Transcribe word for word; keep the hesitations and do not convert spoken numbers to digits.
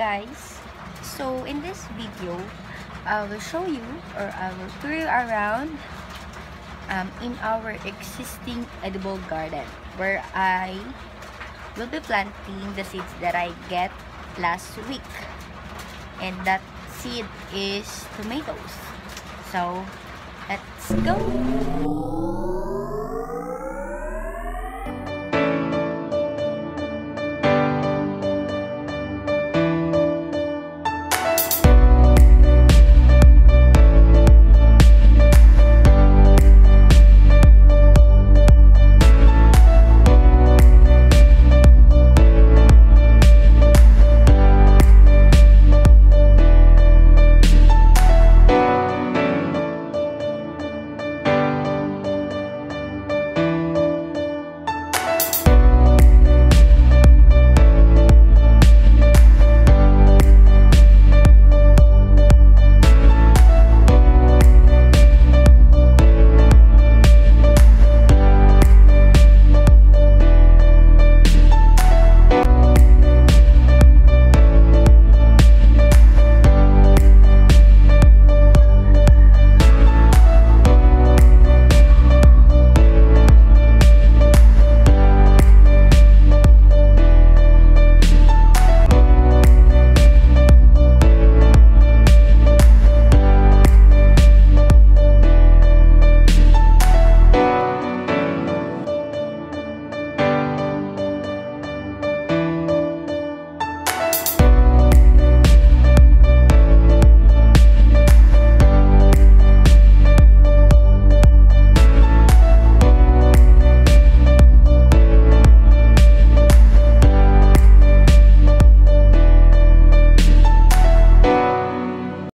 guys, so in this video I will show you, or I will tour you around um, in our existing edible garden where I will be planting the seeds that I get last week, and that seed is tomatoes. So let's go.